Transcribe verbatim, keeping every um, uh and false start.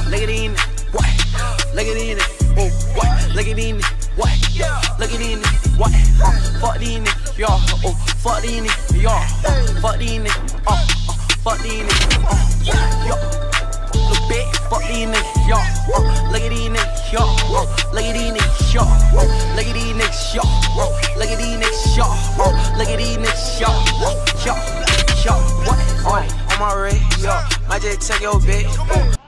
Look at these niggas, what? Look at these niggas, oh, what? Look at these niggas, what? Look at these niggas, what? Uh, fuck these niggas, y'all. Oh, fuck these niggas, y'all. Uh, fuck these niggas, uh, uh, fuck these niggas, uh, yo. Look big, fuck these niggas, y'all. Uh, look at these niggas, y'all. Uh, look at these niggas, y'all. Uh, look at these niggas, y'all. Uh, look at these niggas, y'all. Uh, look at these niggas, y'all. Uh, y'all, y'all, what? Oh, on my radio, might just take your bitch.